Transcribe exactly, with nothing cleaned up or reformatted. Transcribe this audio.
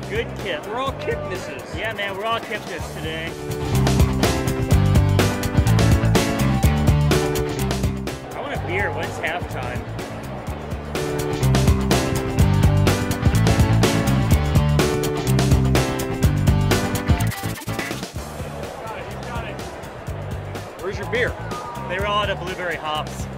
Good kip. We're all kipnesses. Yeah, man, we're all kipness today. I want a beer. When's halftime? Where's your beer? They were all out of blueberry hops.